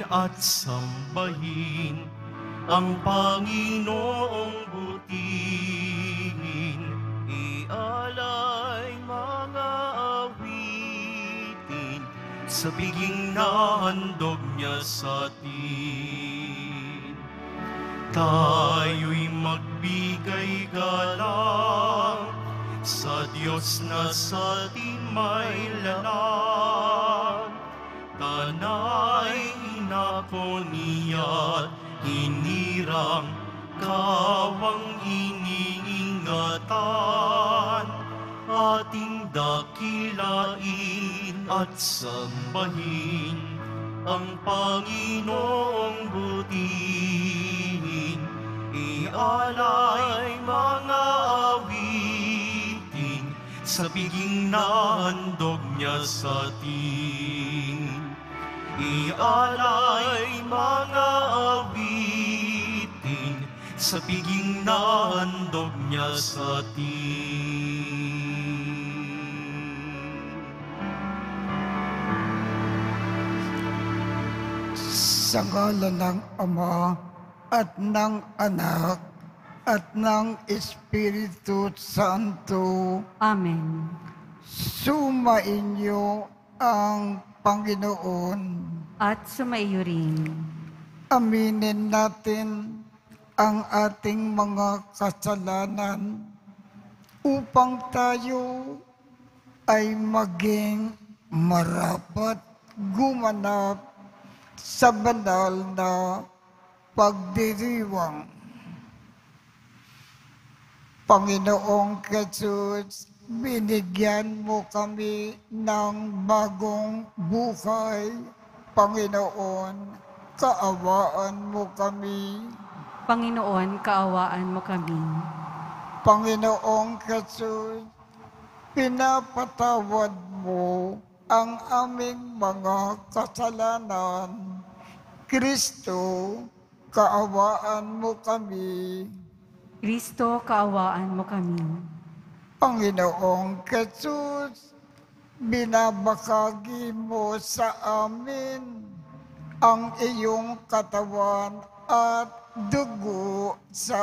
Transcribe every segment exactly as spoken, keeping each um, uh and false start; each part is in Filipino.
at sambahin ang Panginoong butihin. Ialay mga awitin sa biging na handog niya sa atin. Tayo'y magbigay galang sa Diyos na sa atin may lalang. Tanay inako niya't inirang kawang iniingatan. Ating dakilain at sambahin ang Panginoong butihin. Ialay mga awitin sa biging na handog niya sa atin. Ialay mga awitin sa biging na handog niya sa atin. Sa ngalan ng Ama at ng Anak at ng Espiritu Santo. Amen. Sumainyo ang Panginoon. At sumaiyo rin. Aminin natin ang ating mga kasalanan upang tayo ay maging marapat gumanap sa banal na pagdiriwang. Panginoong Jesus, binigyan mo kami ng bagong buhay. Panginoon, kaawaan mo kami. Panginoon, kaawaan mo kami. Panginoong Jesus, pinapatawad mo ang aming mga kasalanan. Kristo, kaawaan mo kami. Kristo, kaawaan mo kami. Panginoong Jesus, binabakagi mo sa amin ang iyong katawan at dugo sa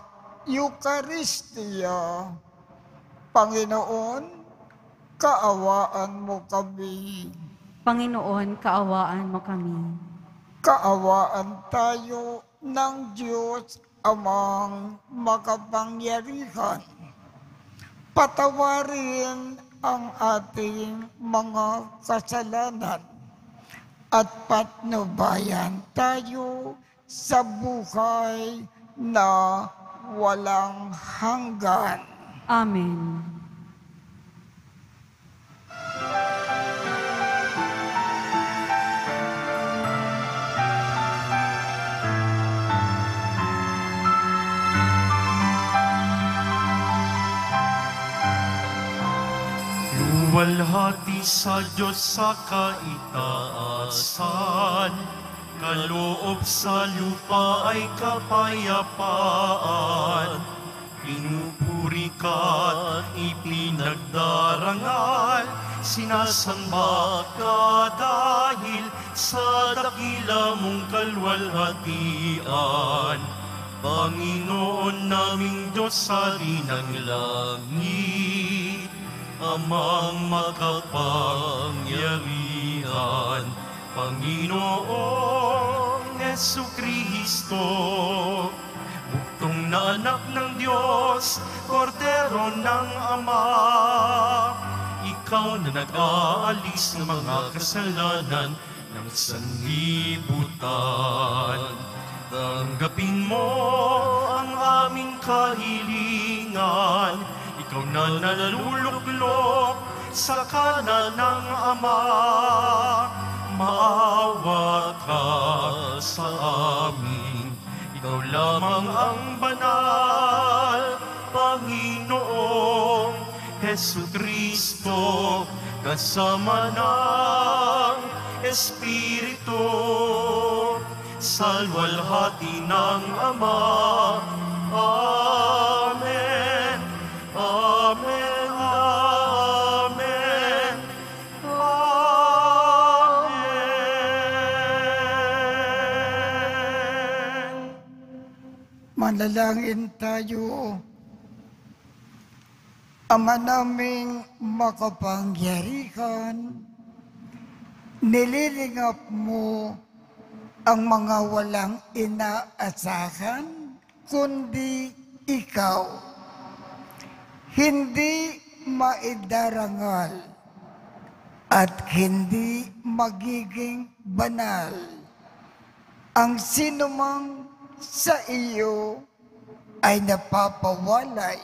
Eucharistia. Panginoon, kaawaan mo kami. Panginoon, kaawaan mo kami. Kaawaan tayo ng Diyos Amang makapangyarihan. Patawarin ang ating mga kasalanan at patnubayan tayo sa buhay na walang hanggan. Amen. Luwalhati sa Diyos sa kaitaasan, kaloob sa lupa ay kapayapaan. Pinupuri ka at ipinagdarangal, sinasamba ka dahil sa dakila mong kalwalhatian. Panginoon naming Diyos sa ng langit, Amang makapangyarihan, Panginoong Jesucristo, buktong na anak ng Diyos, Kordero ng Ama. Ikaw na nag-aalis ng mga kasalanan ng sanlibutan. Tanggapin mo ang aming kahilingan. Ikaw na naluluklok sa kanan ng Ama. Maawa ka sa amin. Ikaw lamang ang banal, Panginoong Jesucristo, kasama ng Espiritu, sa luwalhati ng Ama. Amen. Amen. Amen. Amen. Manalangin tayo. Ama naming makapangyarihan, nililingap mo ang mga walang inaasahan, kundi ikaw. Hindi maidarangal at hindi magiging banal ang sinumang sa iyo ay napapawalay.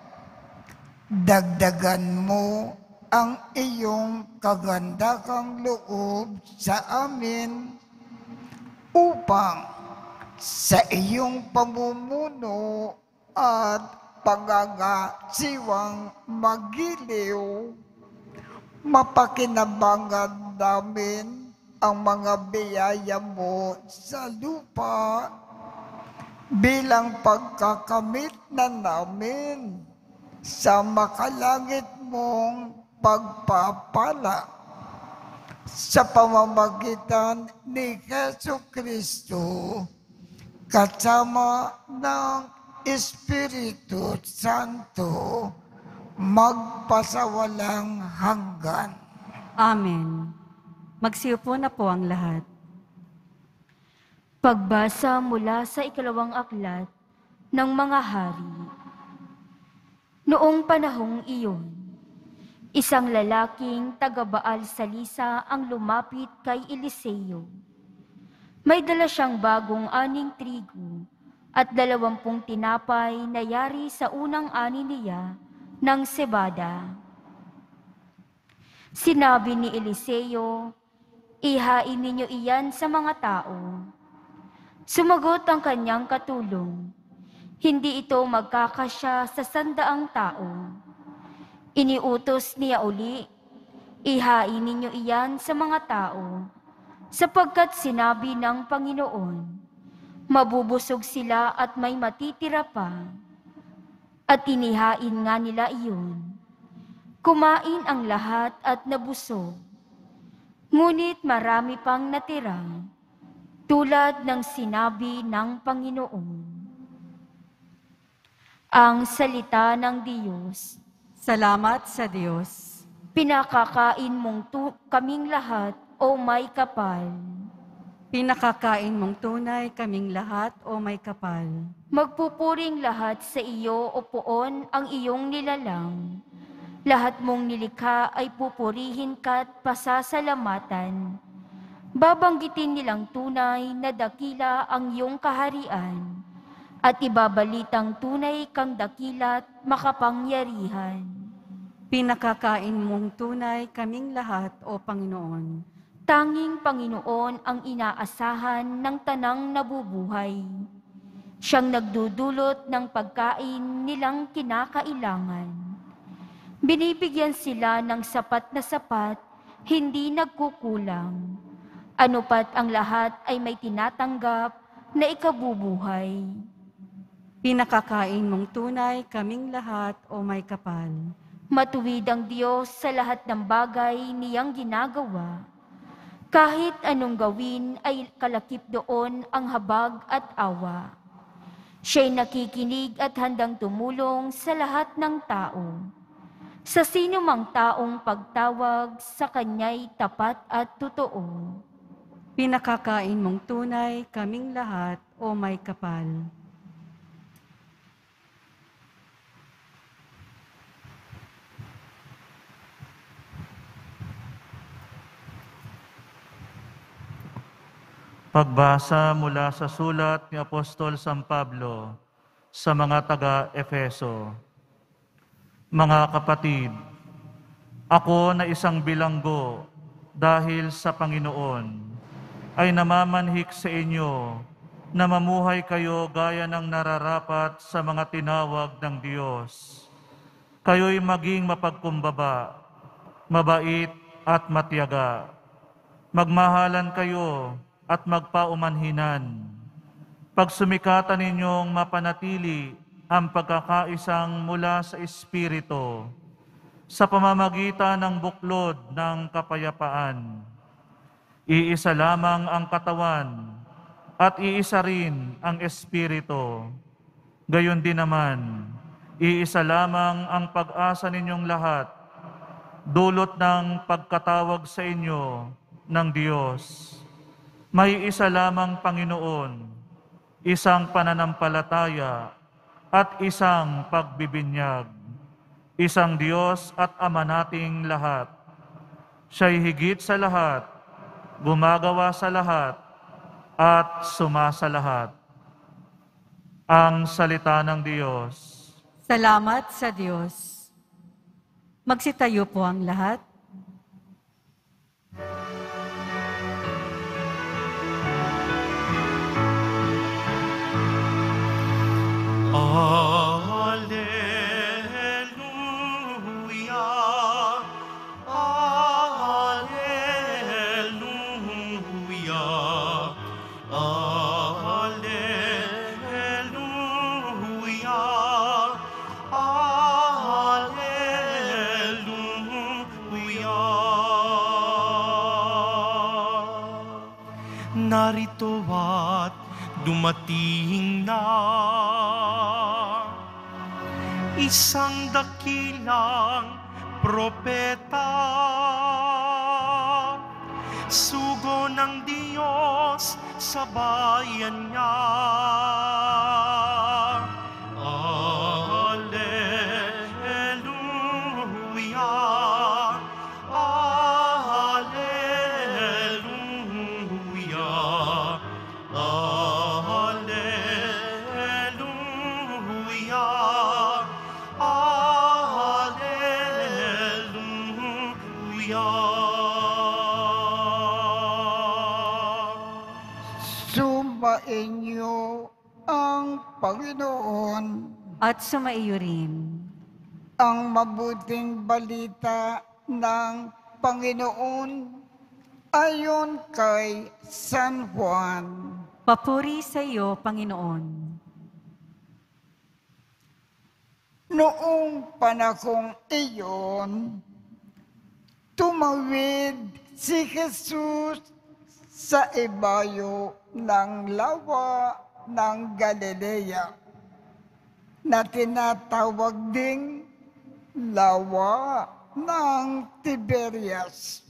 Dagdagan mo ang iyong kagandahang loob sa amin upang sa iyong pamumuno at pagagasiwang magiliw, mapakinabangan namin ang mga biyaya mo sa lupa bilang pagkakamit na namin sa makalangit mong pagpapala sa pamamagitan ni Jesucristo kasama ng Espiritu Santo magpasawalang hanggan. Amen. Magsiupo na po ang lahat. Pagbasa mula sa ikalawang aklat ng mga hari. Noong panahong iyon, isang lalaking taga-Baal Salisa ang lumapit kay Eliseo. May dala siyang bagong aning trigo at dalawampung tinapay na yari sa unang ani niya ng sebada. Sinabi ni Eliseo, "Ihain ninyo iyan sa mga tao." Sumagot ang kanyang katulong, "Hindi ito magkakasya sa sandaang tao." Iniutos niya uli, "Ihain ninyo iyan sa mga tao, sapagkat sinabi ng Panginoon, mabubusog sila at may matitira pa." At inihain nga nila iyon. Kumain ang lahat at nabusog. Ngunit marami pang natira, tulad ng sinabi ng Panginoon. Ang salita ng Diyos. Salamat sa Diyos. Pinakakain mong tu- kaming lahat, o may kapal. Pinakakain mong tunay kaming lahat, o may kapal. Magpupuring lahat sa iyo, o poon, ang iyong nilalang. Lahat mong nilikha ay pupurihin ka't pasasalamatan. Babanggitin nilang tunay na dakila ang iyong kaharian, at ibabalitang tunay kang dakila't makapangyarihan. Pinakakain mong tunay kaming lahat, o Panginoon. Tanging Panginoon ang inaasahan ng tanang nabubuhay. Siyang nagdudulot ng pagkain nilang kinakailangan. Binibigyan sila ng sapat na sapat, hindi nagkukulang. Ano pat ang lahat ay may tinatanggap na ikabubuhay. Pinakakain mong tunay kaming lahat, o may kapal. Matuwid ang Diyos sa lahat ng bagay niyang ginagawa. Kahit anong gawin ay kalakip doon ang habag at awa. Siya'y nakikinig at handang tumulong sa lahat ng tao. Sa sino mang taong pagtawag, sa Kanya'y tapat at totoo. Pinakakain mong tunay kaming lahat, o may kapal. Pagbasa mula sa sulat ni Apostol San Pablo sa mga taga-Efeso. Mga kapatid, ako na isang bilanggo dahil sa Panginoon ay namamanhik sa inyo na mamuhay kayo gaya ng nararapat sa mga tinawag ng Diyos. Kayo'y maging mapagkumbaba, mabait at matiyaga. Magmahalan kayo at magpaumanhinan. Pagsumikatan ninyong mapanatili ang pagkakaisang mula sa Espiritu sa pamamagitan ng buklod ng kapayapaan. Iisa lamang ang katawan at iisa rin ang Espiritu. Gayon din naman, iisa lamang ang pag-asa ninyong lahat, dulot ng pagkatawag sa inyo ng Diyos. May isa lamang Panginoon, isang pananampalataya at isang pagbibinyag, isang Diyos at Ama nating lahat. Siya'y higit sa lahat, gumagawa sa lahat, at sumasa lahat. Ang salita ng Diyos. Salamat sa Diyos. Magsitayo po ang lahat. Alleluia, Alleluia, Alleluia, Alleluia. Narito at dumating na isang dakilang propeta, sugo ng Diyos sa bayan niya. Alleluia, Alleluia, Alleluia, Sumainyo ang Panginoon. At sumaiyo rin. Ang mabuting balita ng Panginoon ayon kay San Juan. Papuri sa iyo, Panginoon. Noong panahong iyon, tumawid si Jesus sa ibayo ng lawa ng Galilea na tinatawag ding lawa ng Tiberias.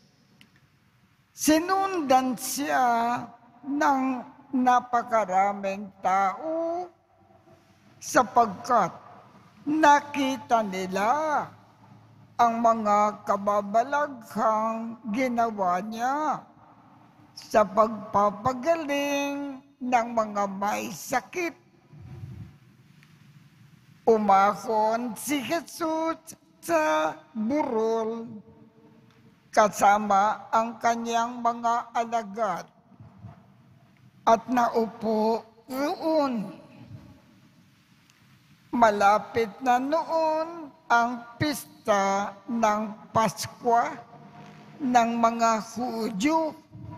Sinundan siya ng napakaraming tao sapagkat nakita nila ang mga kababalaghang ginawa niya sa pagpapagaling ng mga may sakit. Umahon si Jesus sa burol kasama ang kanyang mga alagad at naupo roon. Malapit na noon ang pista ng Paskwa ng mga Hudyo.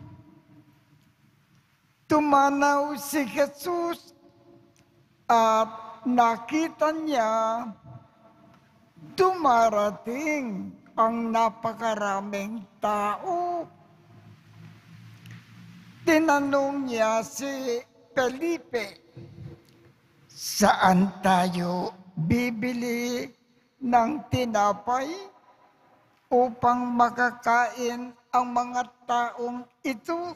Tumanaw si Jesus at nakita niya dumarating ang napakaraming tao. Tinanong niya si Felipe, saan tayo bibili ng tinapay upang makakain ang mga taong ito?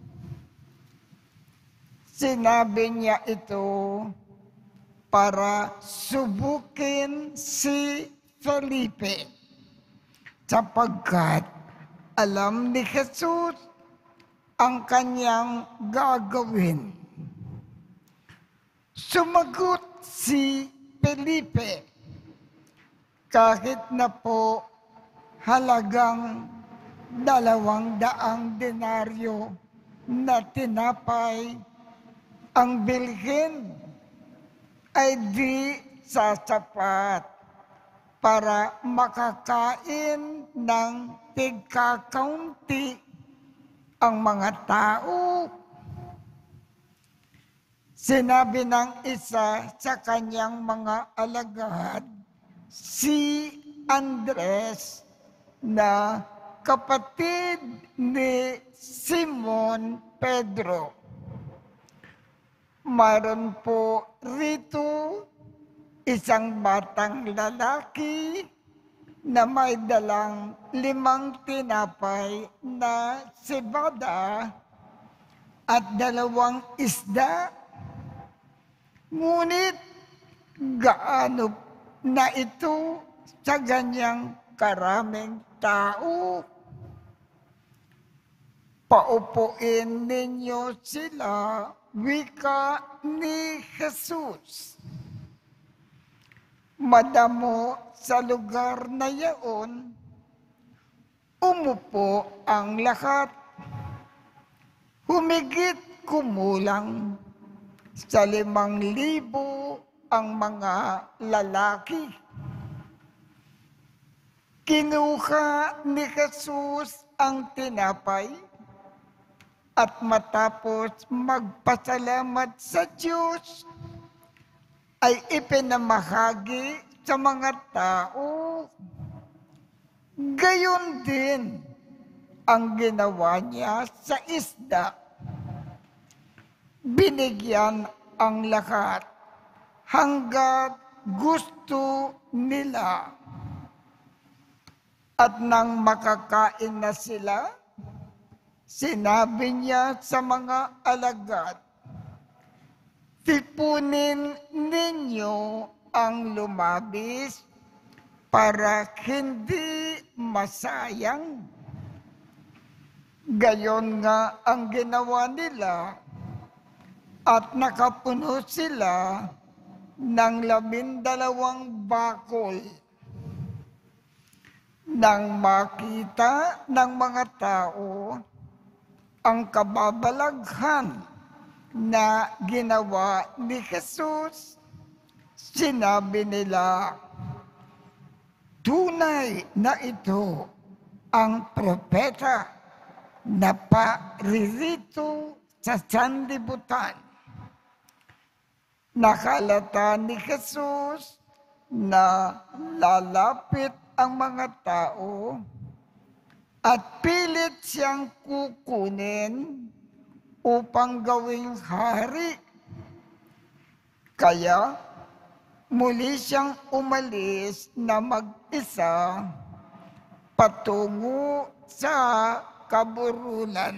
Sinabi niya ito para subukin si Felipe, sapagkat alam ni Jesus ang kanyang gagawin. Sumagot si Felipe, kahit na po halagang dalawang daang denaryo na tinapay ang bilhin ay di sasapat para makakain ng tigkakaunti ang mga tao. Sinabi ng isa sa kanyang mga alagad, si Andres, na kapatid ni Simon Pedro. Mayroon po rito isang batang lalaki na may dalang limang tinapay na cebada at dalawang isda. Ngunit gaano na ito sa ganyang karaming tao? Paupuin ninyo sila, wika ni Jesus. Madamo sa lugar na yaon, umupo ang lahat. Humigit kumulang sa limang libo ang mga lalaki. Kinuha ni Jesus ang tinapay at matapos magpasalamat sa Diyos, ay ipinamahagi sa mga tao. Gayon din ang ginawa niya sa isda. Binigyan ang lahat hanggat gusto nila. At nang makakain na sila, sinabi niya sa mga alagad, "Tipunin ninyo ang lumabis para hindi masayang." Gayon nga ang ginawa nila at nakapuno sila ng labindalawang bakol. Nang makita ng mga tao ang kababalaghan na ginawa ni Jesus, sinabi nila, "Tunay na ito ang propeta na paririto sa sanlibutan." Nakalata ni Jesus na lalapit ang mga tao at pilit siyang kukunin upang gawing hari. Kaya muli siyang umalis na mag-isa patungo sa kaburulan.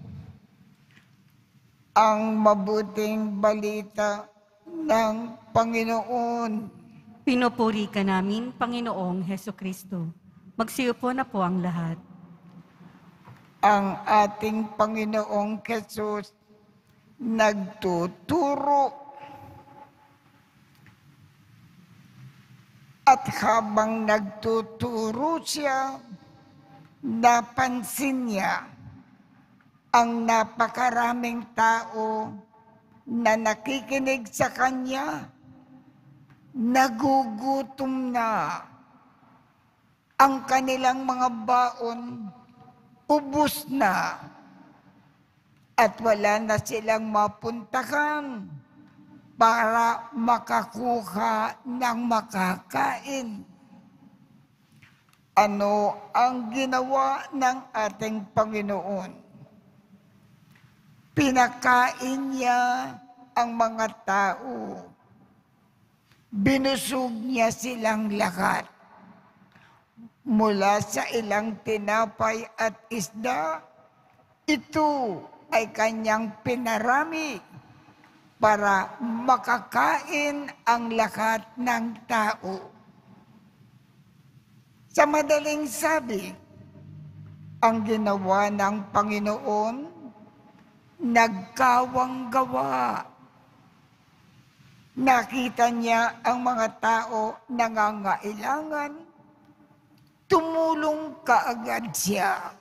Ang mabuting balita ng Panginoon. Pinupuri ka namin, Panginoong Heso Kristo. Magsiupo na po ang lahat. Ang ating Panginoong Jesus nagtuturo. At habang nagtuturo siya, napansin niya ang napakaraming tao na nakikinig sa kanya. Nagugutom na. Ang kanilang mga baon, ubos na. At wala na silang mapuntahan para makakuha ng makakain. Ano ang ginawa ng ating Panginoon? Pinakain niya ang mga tao. Binusog niya silang lahat. Mula sa ilang tinapay at isda, ito ay kanyang pinarami para makakain ang lahat ng tao. Sa madaling sabi, ang ginawa ng Panginoon, nagkawang gawa. Nakita niya ang mga tao nangangailangan, tumulong kaagad siya.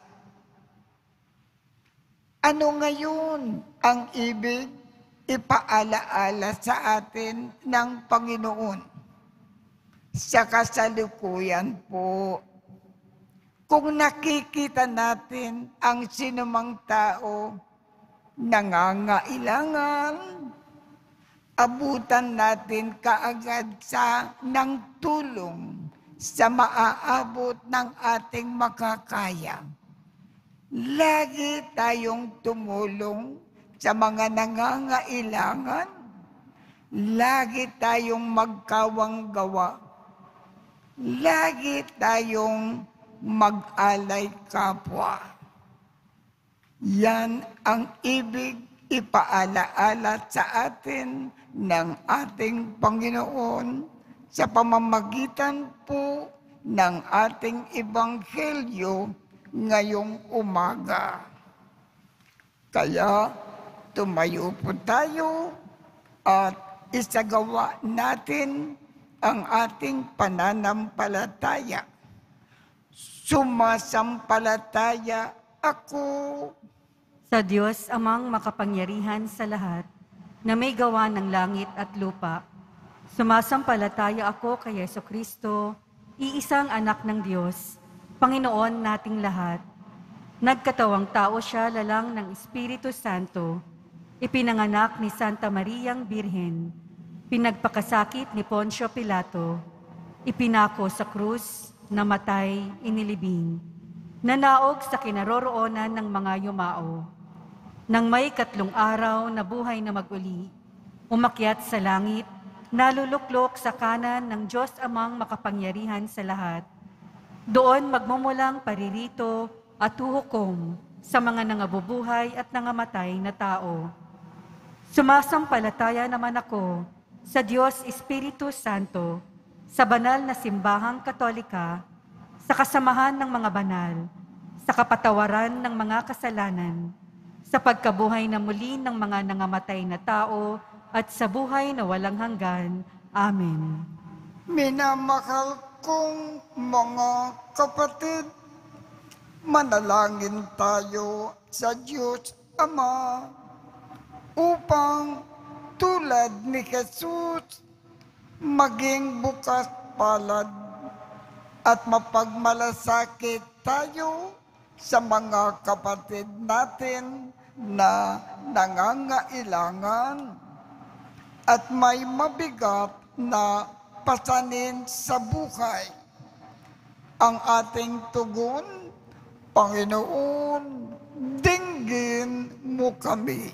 Ano ngayon ang ibig ipaalaala sa atin ng Panginoon? Sa kasalukuyan po, kung nakikita natin ang sinumang tao nangangailangan, abutan natin kaagad sa ng tulong sa maaabot ng ating makakaya. Lagi tayong tumulong sa mga nangangailangan lagi tayong magkawang gawa. Lagi tayong mag-alay kapwa. Yan ang ibig ipaalaala sa atin ng ating Panginoon sa pamamagitan po ng ating Ebanghelyo ngayong umaga. Kaya tumayo po tayo at isagawa natin ang ating pananampalataya. Sumasampalataya ako Sa Diyos amang makapangyarihan sa lahat, na may gawa ng langit at lupa, sumasampalataya ako kay Jesucristo, iisang anak ng Diyos, Panginoon nating lahat. Nagkatawang tao siya lalang ng Espiritu Santo, ipinanganak ni Santa Mariang Birhen, pinagpakasakit ni Poncio Pilato, ipinako sa krus, namatay, inilibing, nanaog sa kinaroroonan ng mga yumao. Nang may katlong araw na buhay na mag-uli, umakyat sa langit, naluluklok sa kanan ng Diyos amang makapangyarihan sa lahat. Doon magmumulang paririto at huhukom sa mga nangabubuhay at nangamatay na tao. Sumasampalataya naman ako sa Diyos Espiritu Santo, sa banal na simbahang katolika, sa kasamahan ng mga banal, sa kapatawaran ng mga kasalanan, sa pagkabuhay na muli ng mga nangamatay na tao, at sa buhay na walang hanggan. Amen. minamahal kong mga kapatid, manalangin tayo sa Diyos Ama upang tulad ni Jesus maging bukas palad at mapagmalasakit tayo sa mga kapatid natin na nangangailangan at may mabigat na pasanin sa buhay. Ang ating tugon, Panginoon, dinggin mo kami.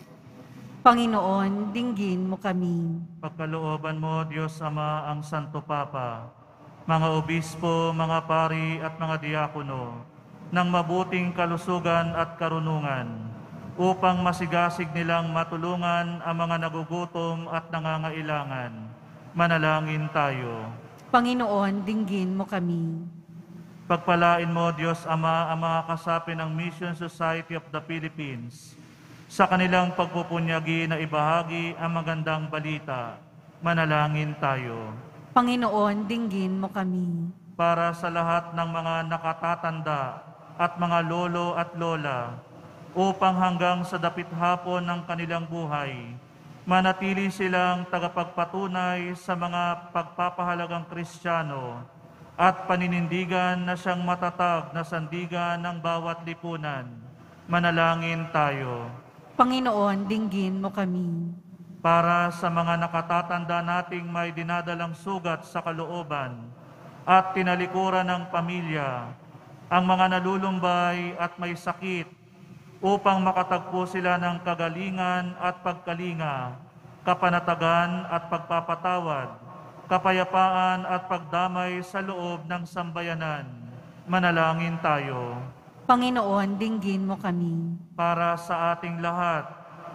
Panginoon, dinggin mo kami. Pagkalooban mo, Diyos Ama, ang Santo Papa, mga obispo, mga pari at mga diakono, ng mabuting kalusugan at karunungan, upang masigasig nilang matulungan ang mga nagugutom at nangangailangan. Manalangin tayo. Panginoon, dinggin mo kami. Pagpalain mo, Diyos Ama, ang mga kasapi ng Mission Society of the Philippines sa kanilang pagpupunyagi na ibahagi ang magandang balita. Manalangin tayo. Panginoon, dinggin mo kami. Para sa lahat ng mga nakatatanda at mga lolo at lola, upang hanggang sa dapit hapon ng kanilang buhay, manatili silang tagapagpatunay sa mga pagpapahalagang Kristiyano at paninindigan na siyang matatag na sandigan ng bawat lipunan. Manalangin tayo. Panginoon, dinggin mo kami. Para sa mga nakatatanda nating may dinadalang sugat sa kalooban at tinalikuran ng pamilya, ang mga nalulumbay at may sakit, upang makatagpo sila ng kagalingan at pagkalinga, kapanatagan at pagpapatawad, kapayapaan at pagdamay sa loob ng sambayanan. Manalangin tayo. Panginoon, dinggin mo kami. Para sa ating lahat,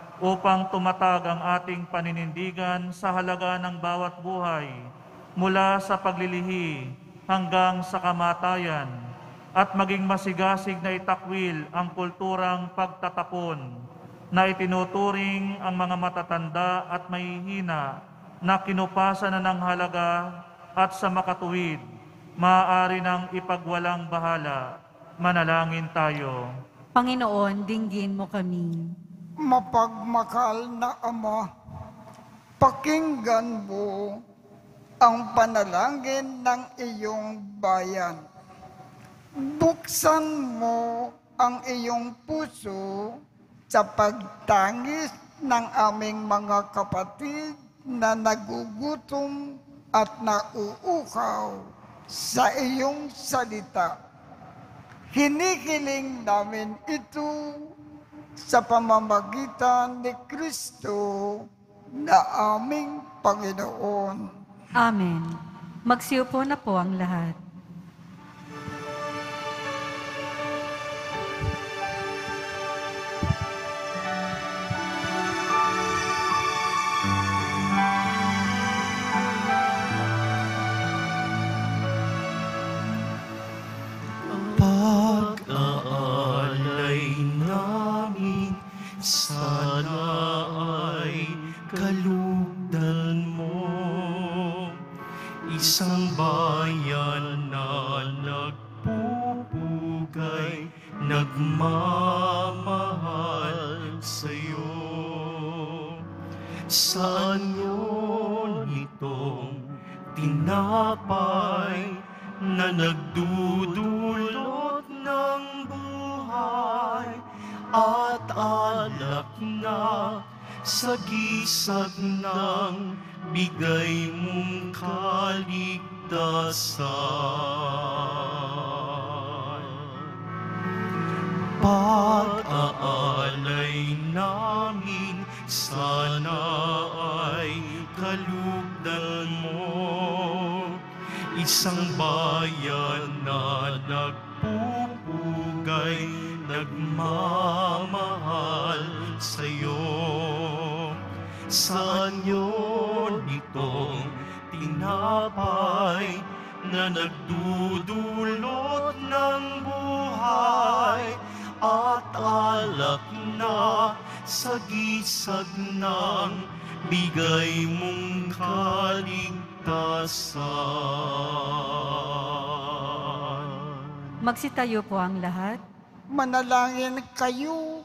upang tumatag ang ating paninindigan sa halaga ng bawat buhay, mula sa paglilihi hanggang sa kamatayan, at maging masigasig na itakwil ang kulturang pagtatapon na itinuturing ang mga matatanda at mahihina na kinupasan na ng halaga at sa makatuwid, maaari ng ipagwalang bahala. Manalangin tayo. Panginoon, dinggin mo kami. Mapagmakal na Ama, pakinggan mo ang panalangin ng iyong bayan. Buksan mo ang iyong puso sa pagtangis ng aming mga kapatid na nagugutom at nauuhaw sa iyong salita. Hinihiling namin ito sa pamamagitan ni Kristo na aming Panginoon. Amen. Magsiupo na po ang lahat. Pag-aalay namin, sana ay kalugdan mo. Isang bayan na nagpupugay, nagmamahal sa'yo. Saan yun itong tinapay na nagdudulot ng buhay at alak na sa gisag ng bigay mong kaligtasan. Pag-aalay namin, sana ay kalugdan mo. Isang bayan na nagpupugay, nagmamahal sa'yo. Saan yun itong tinapay na nagdudulot ng buhay at alak na sa gisag ng bigay mong kaligtasan. Magsitayo po ang lahat. Manalangin kayo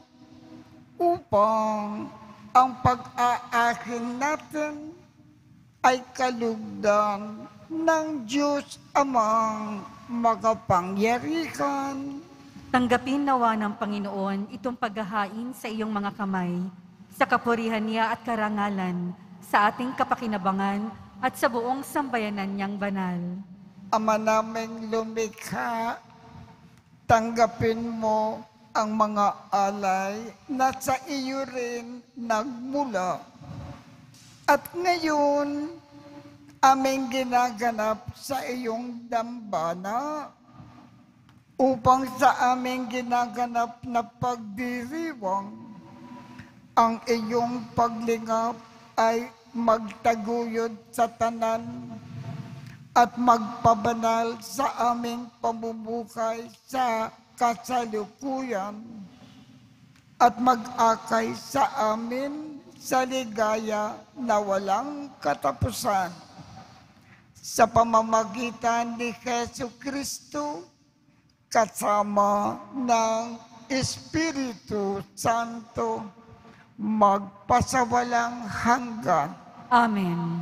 upang ang pag-aakin natin ay kalugdan ng Diyos Amang makapangyarihan. Tanggapin nawa ng Panginoon itong paghahain sa iyong mga kamay, sa kapurihan niya at karangalan, sa ating kapakinabangan at sa buong sambayanan niyang banal. Ama naming lumikha, tanggapin mo ang mga alay na sa iyo rin nagmula. At ngayon, aming ginaganap sa iyong dambana upang sa aming ginaganap na pagdiriwang, ang iyong paglingap ay magtaguyod sa tanan at magpabanal sa aming pamumuhay sa kasalukuyan at mag-akay sa amin sa ligaya na walang katapusan. Sa pamamagitan ni Jesu Kristo, kasama ng Espiritu Santo, magpasawalang hanggan. Amen.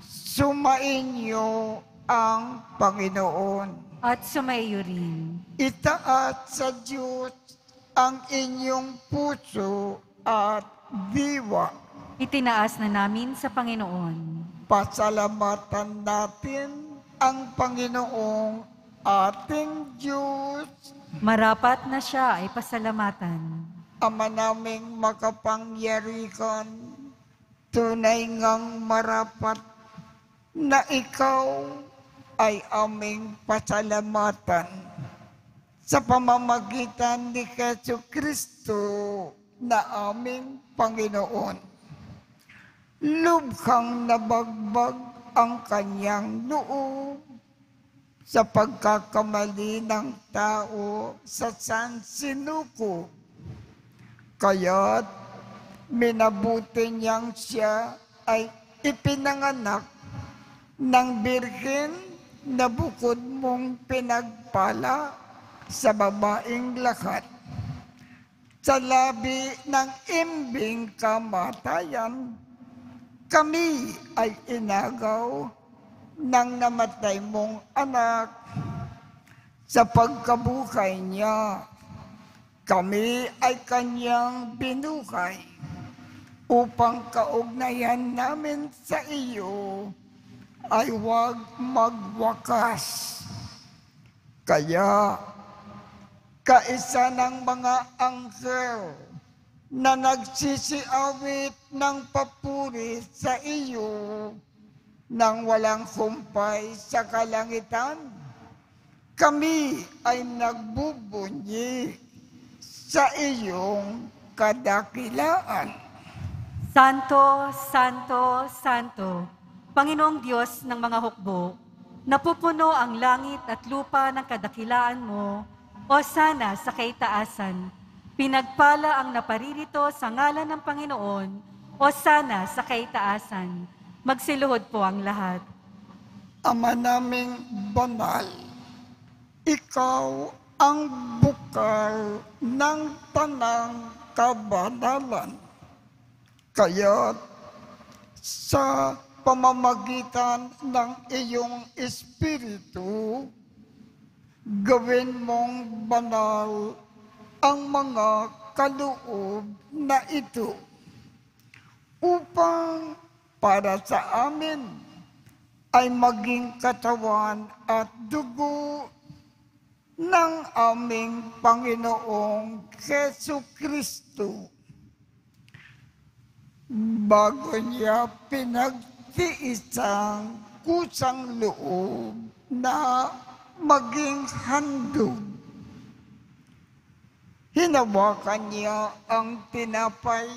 Sumainyo ang Panginoon. At sumaiyo rin. Itaat sa Diyos ang inyong puso at diwa. Itinaas na namin sa Panginoon. Pasalamatan natin ang Panginoong ating Diyos. Marapat na siya ay pasalamatan. Ama naming makapangyarihan, tunay ngang marapat na ikaw ay aming pasalamatan sa pamamagitan ni Jesu Kristo na aming Panginoon. Lubhang nabagbag ang kanyang loob sa pagkakamali ng tao sa sansinuko. Kaya't minabuti niyang siya ay ipinanganak ng birhen na bukod mong pinagpala sa babaeng lahat. Sa labi ng imbing kamatayan, kami ay inagaw ng namatay mong anak. Sa pagkabuhay niya, kami ay kanyang binuhay upang kaugnayan namin sa iyo ay huwag magwakas. Kaya, kaisa ng mga anghel na nagsisiawit ng papuri sa iyo nang walang humpay sa kalangitan. Kami ay nagbubunyi sa iyong kadakilaan. Santo, Santo, Santo, Panginoong Diyos ng mga hukbo, napupuno ang langit at lupa ng kadakilaan mo, o sana sa kaitaasan. Pinagpala ang naparirito sa ngalan ng Panginoon, o sana sa kaitaasan. Magsiluhod po ang lahat. Ama naming banal, ikaw ang bukal ng tanang kabanalan. Kaya't sa pamamagitan ng iyong Espiritu, gawin mong banal ang mga kaloob na ito upang para sa amin ay maging katawan at dugo ng aming Panginoong Jesucristo. Bago niya pinagtiisang kusang loob na maging handog, hinawakan niya ang tinapay,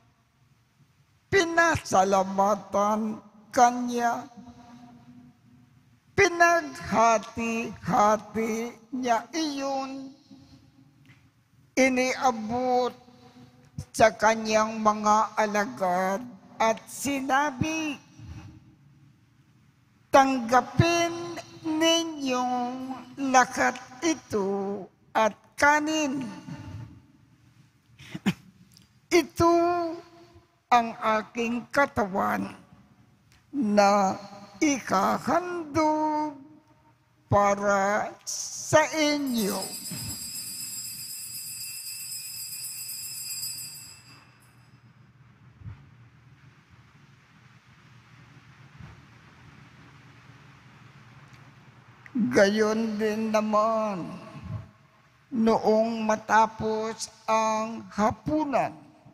pinasalamatan kanya, pinaghati-hati niya iyon, iniabot sa kanyang mga alagad at sinabi, tanggapin ninyong lahat ito at kanin. Ito ang aking katawan na ikahandog para sa inyo. Gayon din naman, noong matapos ang hapunan,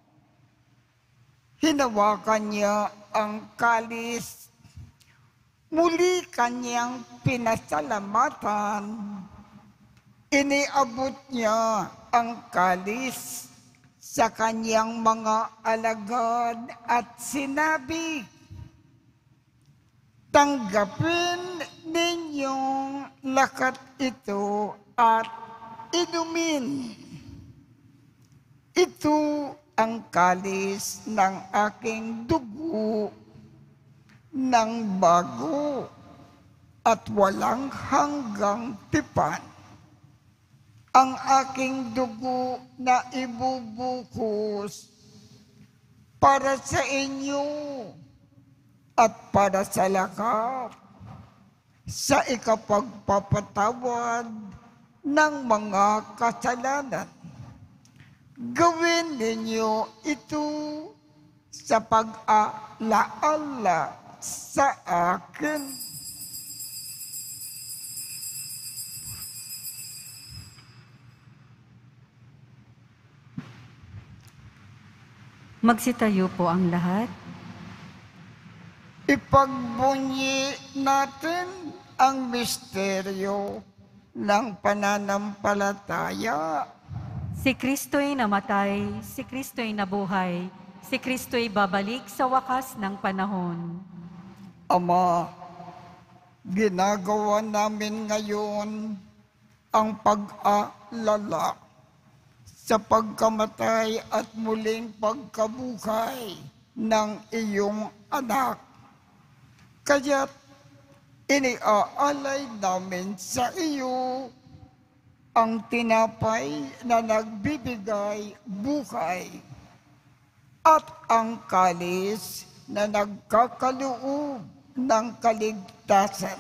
hinawakan niya ang kalis, muli kanyang pinasalamatan, iniabot niya ang kalis sa kanyang mga alagad at sinabi, tanggapin ninyong lahat ito at inumin. Ito ang kalis ng aking dugo ng bago at walang hanggang tipan. Ang aking dugo na ibubuhos para sa inyo at para sa lahat sa ikapagpapatawad ng mga kasalanan. Gawin ninyo ito sa pag-alaala sa akin. Magsitayo po ang lahat. Ipagbunyi natin ang misteryo ng pananampalataya. Si Kristo'y namatay, si Kristo'y nabuhay, si Kristo'y babalik sa wakas ng panahon. Ama, ginagawa namin ngayon ang pag-alala sa pagkamatay at muling pagkabuhay ng iyong anak. Kaya't iniaalay namin sa iyo ang tinapay na nagbibigay buhay at ang kalis na nagkakaloob ng kaligtasan.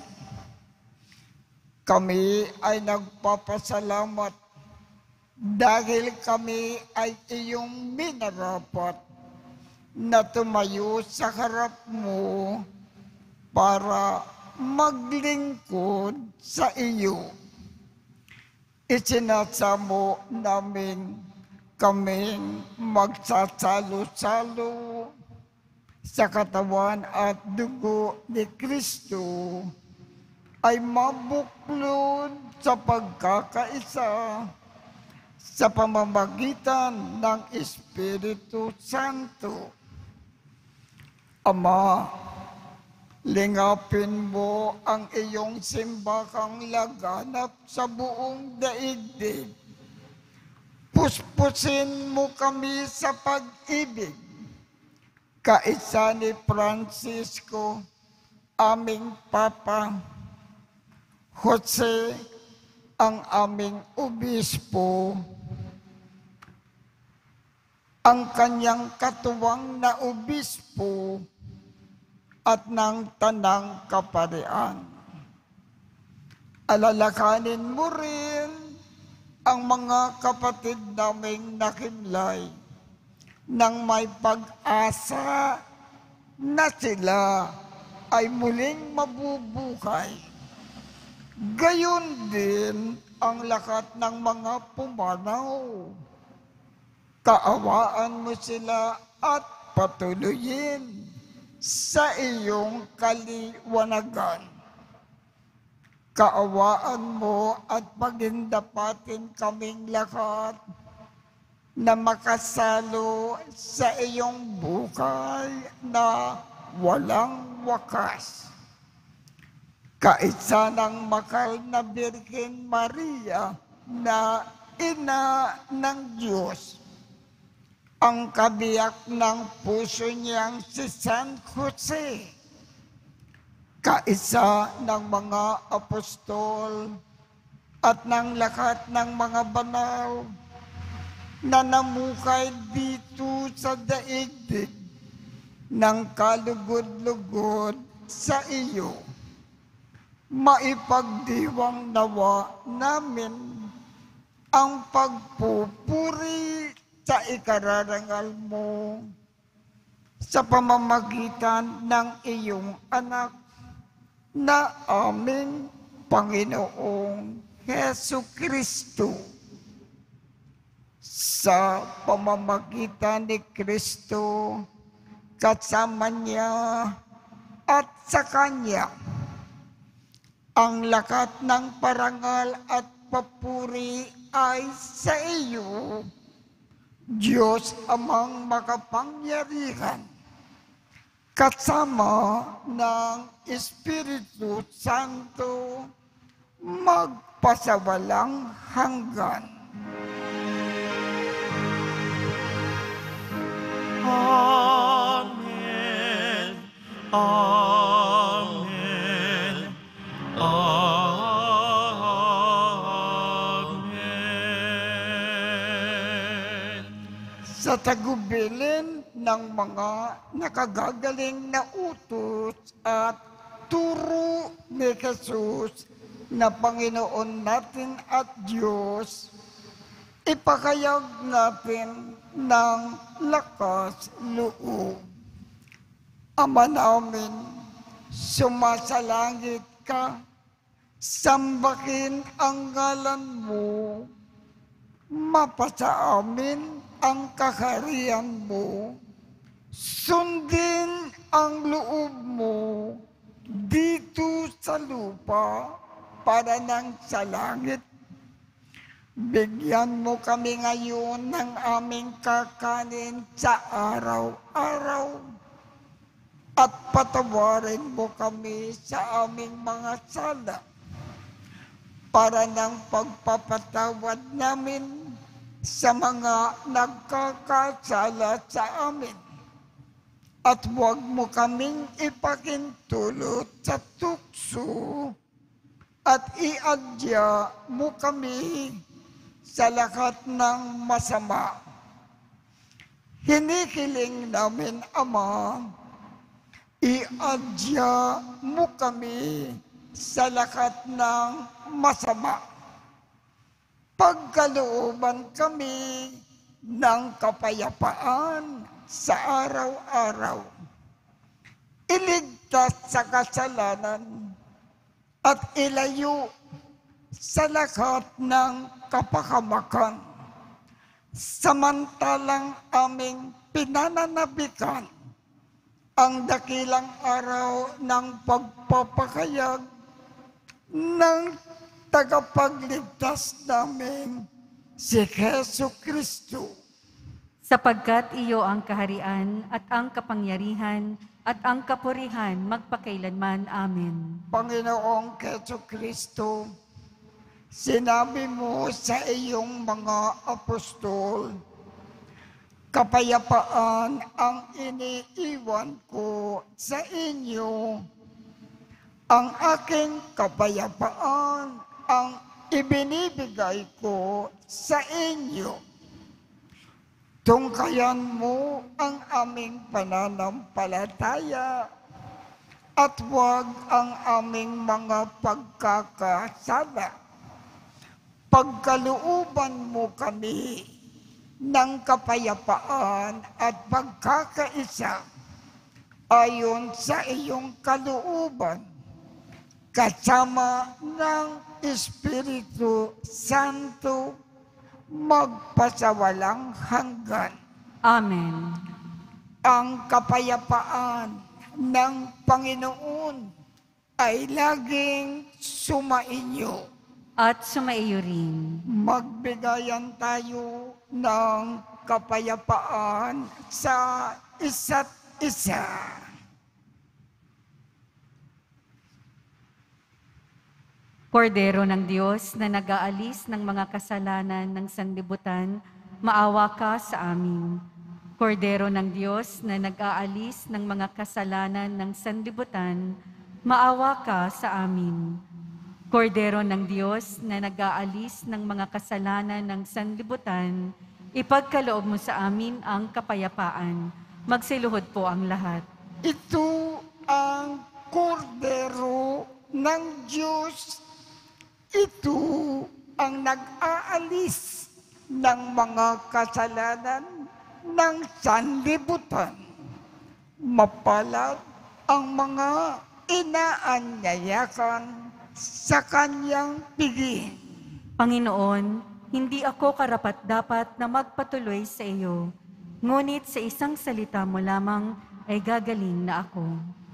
Kami ay nagpapasalamat dahil kami ay iyong minarapat na tumayo sa harap mo para maglingkod sa iyo. Isinasamo namin kaming magsasalo-salo sa katawan at dugo ni Kristo ay mabuklod sa pagkakaisa sa pamamagitan ng Espiritu Santo. Ama, lingapin mo ang iyong simbahang laganap sa buong daigdig. Puspusin mo kami sa pag-ibig. Kaisa ni Francisco, aming Papa, Jose, ang aming obispo, ang kanyang katuwang na obispo at ng tanang kaparian. Alalakanin mo rin ang mga kapatid naming nakimlay nang may pag-asa na sila ay muling mabubuhay. Gayon din ang lahat ng mga pumanaw. Kaawaan mo sila at patuloyin sa iyong kaliwanagan. Kaawaan mo at pagindapatin kaming lahat na makasalo sa iyong buhay na walang wakas. Kaisa ng makal na Birhen Maria na ina ng Diyos, ang kabiyak ng puso niyang si San Jose, kaisa ng mga apostol at ng lahat ng mga banal na namukay dito sa daigdig ng kalugod-lugod sa iyo. Maipagdiwang nawa namin ang pagpupuri sa ikararangal mo sa pamamagitan ng iyong anak na aming Panginoong Hesu Kristo. Sa pamamagitan ni Kristo, kasama niya at sa Kanya, ang lakat ng parangal at papuri ay sa iyo, Diyos Amang makapangyarihan, kasama ng Espiritu Santo, magpasawalang hanggan. Amen. Amen. Amen. Sa tagubilin ng mga nakagagaling na utos at turo ni Jesus na Panginoon natin at Diyos, ipakayag natin ng lakas loob. Ama namin, sumasalangit ka, sambahin ang ngalan mo, mapasa amin ang kaharian mo, sundin ang loob mo dito sa lupa para nang sa langit. Bigyan mo kami ngayon ng aming kakanin sa araw-araw at patawarin mo kami sa aming mga sala para ng pagpapatawad namin sa mga nagkakasala sa amin. At huwag mo kaming ipakintulot sa tukso at iadya mo kami sa lahat ng masama. Hinihiling namin, Ama, iadya mo kami sa lahat ng masama. Pagkalooban kami ng kapayapaan sa araw-araw. Iligtas sa kasalanan at ilayo sa lahat ng kapahamakan. samantalang aming pinananabikan ang dakilang araw ng pagpapakayag ng tagapagligtas namin, si Jesu Kristo. Sapagkat iyo ang kaharian at ang kapangyarihan at ang kapurihan magpakailanman. Amen. Panginoong Jesu Kristo, sinabi mo sa iyong mga apostol, kapayapaan ang iniiwan ko sa inyo. Ang aking kapayapaan ang ibinibigay ko sa inyo. Tungkayan mo ang aming pananampalataya at huwag ang aming mga pagkakasala. Pagkalooban mo kami ng kapayapaan at pagkakaisa ayon sa iyong kalooban, kasama ng Espiritu Santo, magpasawalang hanggan. Amen. Ang kapayapaan ng Panginoon ay laging sumainyo. At sumaiyo rin. Magbigayan tayo ng kapayapaan sa isa't isa. Kordero ng Diyos na nag-aalis ng mga kasalanan ng sanlibutan, maawa ka sa amin. Kordero ng Diyos na nag-aalis ng mga kasalanan ng sanlibutan, maawa ka sa amin. Kordero ng Diyos na nag-aalis ng mga kasalanan ng sanlibutan, ipagkaloob mo sa amin ang kapayapaan. Magsiluhod po ang lahat. Ito ang kordero ng Diyos. Ito ang nag-aalis ng mga kasalanan ng sanlibutan. Mapalad ang mga inaanyayakan sa kanyang piging. Panginoon, hindi ako karapat-dapat na magpatuloy sa iyo, ngunit sa isang salita mo lamang ay gagaling na ako.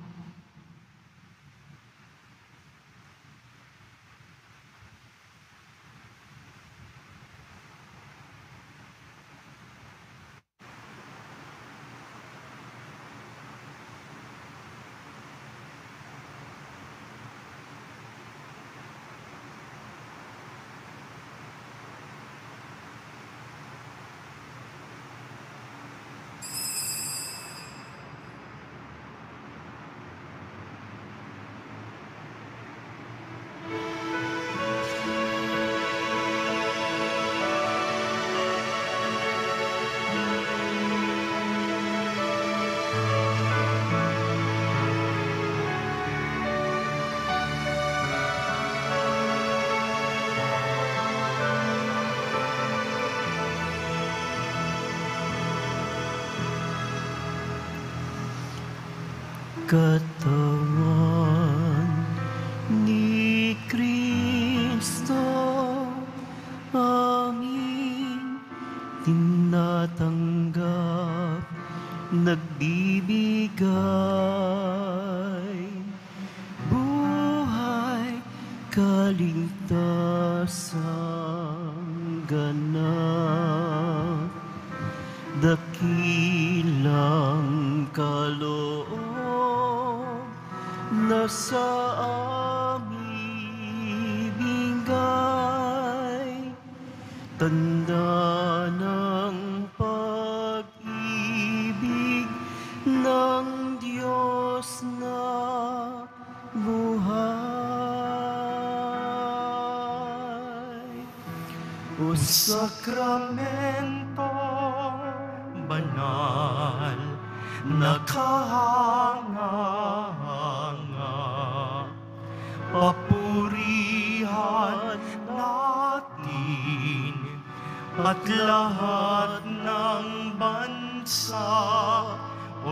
Katawan ni Kristo, aming tinatanggap, nagbibigay buhay, kaligtasang ganap, dakilang kaloob na sa aming bigay, tanda ng pag-ibig ng Diyos na buhay. O sakramento banal na kahanga-hanga, papurihan natin at lahat ng bansa. O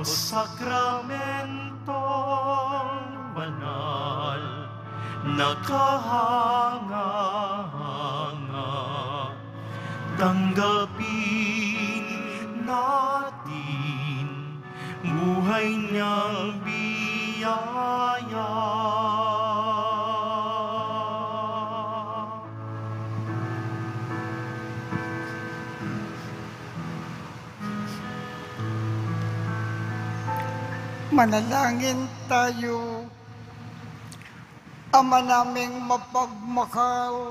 sakramentong banal na kahanga-hanga, Tanggapin natin buhay niyang biyaya. Manalangin tayo. Ama naming mapagmahal,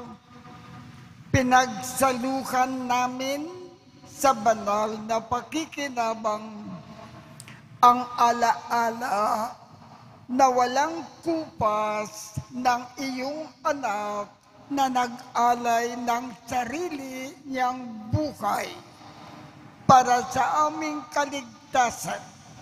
pinagsaluhan namin sa banal na pakikinabang ang alaala na walang kupas ng iyong anak na nag-alay ng sarili niyang buhay para sa aming kaligtasan.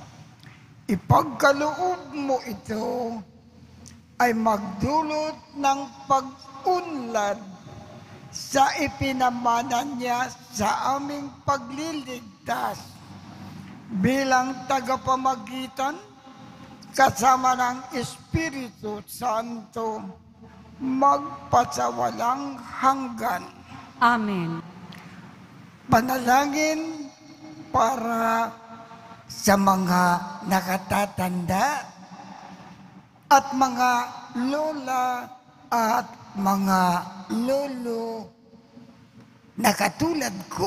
Ipagkaloob mo ito ay magdulot ng pag-unlad sa ipinamana niya sa aming pagliligtas bilang tagapamagitan kasama ng Espiritu Santo magpasawalang hanggan. Amen. Panalangin para sa mga nakatatanda at mga lola at mga lolo na katulad ko.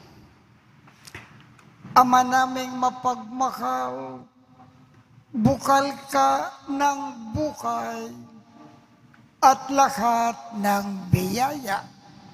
Ama naming mapagmahal, bukal ka ng buhay at lahat ng biyaya.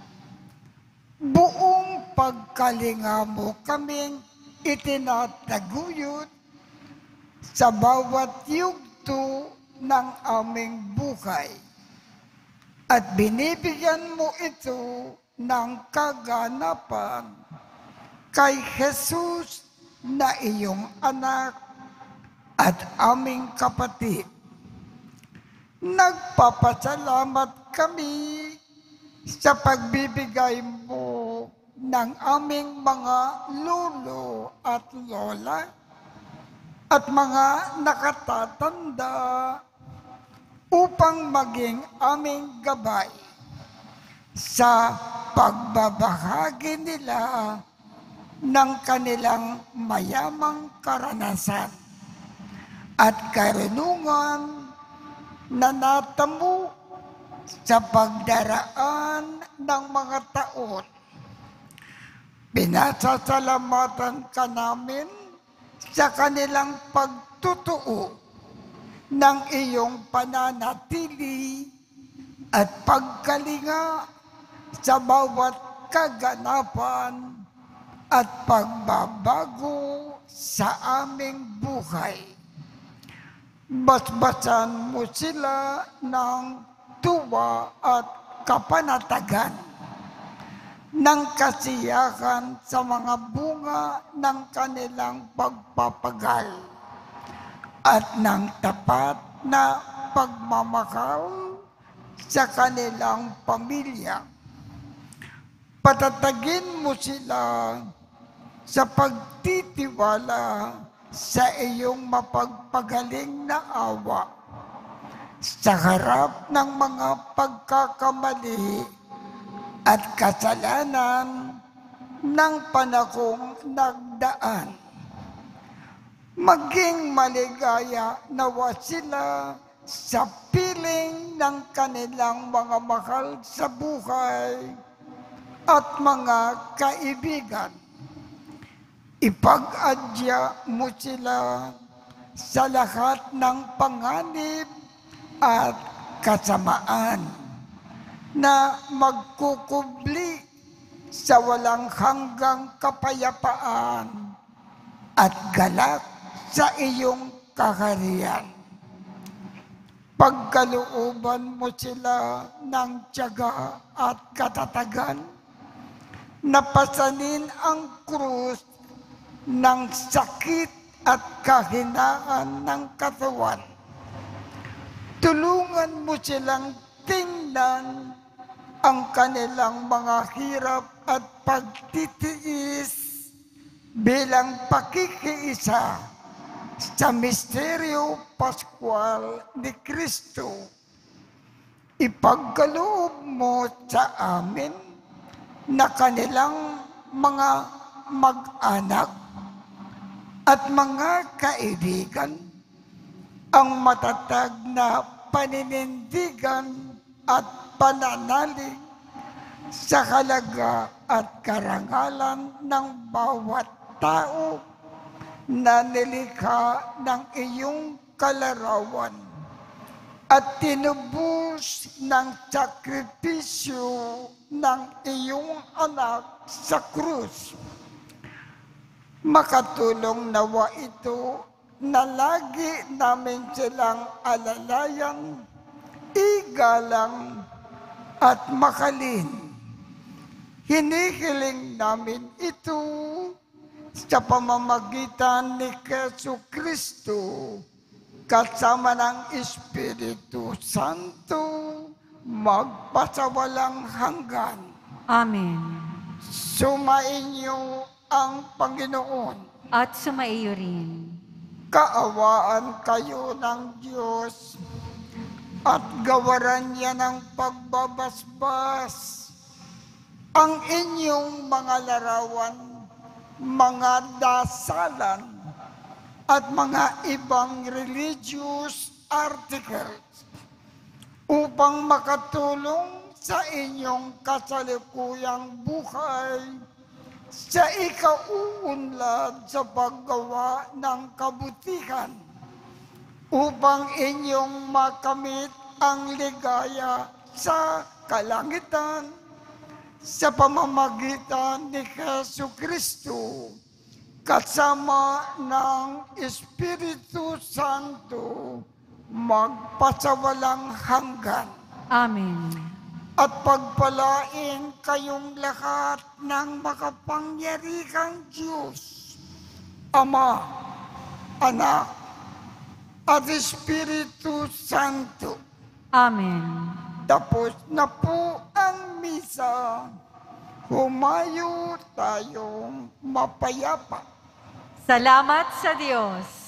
Buong pagkalinga mo kaming itinataguyod sa bawat yugto ng aming buhay at binibigyan mo ito ng kaganapan kay Jesus na iyong anak at aming kapatid. Nagpapasalamat kami sa pagbibigay mo ng aming mga lolo at lola at mga nakatatanda upang maging aming gabay sa pagbabahagi nila ng kanilang mayamang karanasan at karunungan na natamo sa pagdaraan ng mga taon. Pinasasalamatan ka namin sa kanilang pagtutuo ng iyong pananatili at pagkalinga sa bawat kaganapan at pagbabago sa aming buhay. Basbasan mo sila ng tuwa at kapanatagan, ng kasiyahan sa mga bunga ng kanilang pagpapagal at ng tapat na pagmamahal sa kanilang pamilya. Patatagin mo sila sa pagtitiwala sa iyong mapagpagaling na awa sa harap ng mga pagkakamali at kasalanan ng panahong nagdaan. Maging maligaya nawa sila sa piling ng kanilang mga mahal sa buhay at mga kaibigan. Ipag-adya mo sila sa lahat ng panganib at kasamaan na magkukubli sa walang hanggang kapayapaan at galak sa iyong kaharian. Pagkalooban mo sila ng tiyaga at katatagan, napasanin ang krus ng sakit at kahinaan ng katawan. Tulungan mo silang tingnan ang kanilang mga hirap at pagtitiis bilang pakikiisa sa misteryo Pascual ni Kristo. Ipagkaloob mo sa amin na kanilang mga mag-anak at mga kaibigan ang matatag na paninindigan at pananalig sa halaga at karangalan ng bawat tao na nilikha ng iyong kalarawan at tinubos ng sakripisyo ng iyong anak sa krus. Makatulong nawa ito na lagi namin silang alalayan, igalang at makalin. Hinihiling namin ito sa pamamagitan ni Yesu Kristo kasama ng Espiritu Santo magpasawalang hanggan. Amen. Sumainyo ang Panginoon. At sumaiyo rin. Kaawaan kayo ng Diyos at gawaran niya ng pagbabasbas ang inyong mga larawan, mga dasalan, at mga ibang religious articles upang makatulong sa inyong kasalukuyang buhay sa ikauunlad sa paggawa ng kabutihan upang inyong makamit ang ligaya sa kalangitan sa pamamagitan ni Yesu Kristo kasama ng Espiritu Santo magpasawalang hanggan. Amen. At pagpalain kayong lahat ng makapangyarihang Diyos, Ama, Anak, at Espiritu Santo. Amen. Tapos na po ang misa, humayo tayong mapayapa. Salamat sa Diyos.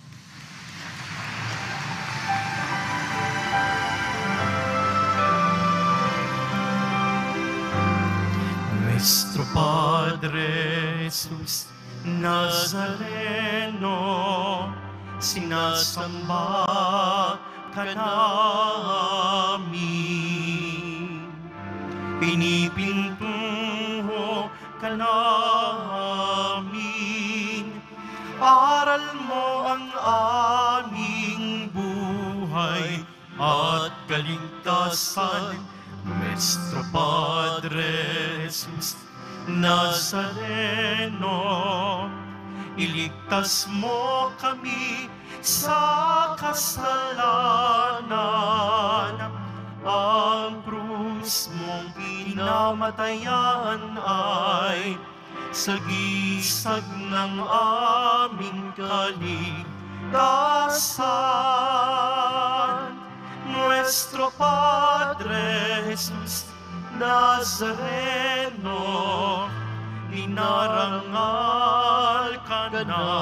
Nuestro Padre Jesus Nazareno, sinasamba ka namin. Pinipintuho ka namin. Aral mo ang aming buhay at kaligtasan. Nuestro Padre Jesus Nazareno, iligtas mo kami sa kasalanan. Ang krus mong pinamatayan ay sagisag ng aming kaligtasan. Nuestro Padre Jesus Nazareno, dinarangal ka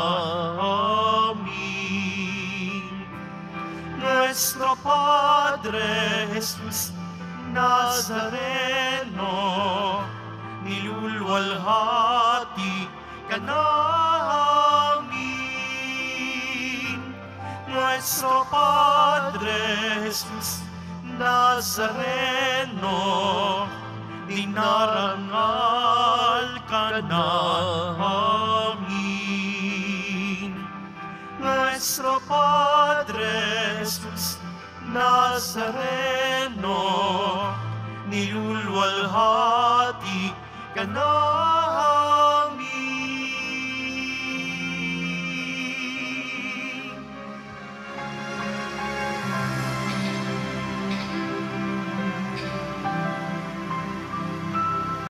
namin. Nuestro Padre Jesus Nazareno, nilulwalhati ka namin. Nuestro Padre Jesus Nazareno, dinarangal ka namin. Nuestro Padre Jesus Nazareno, nilulwalhati ka namin.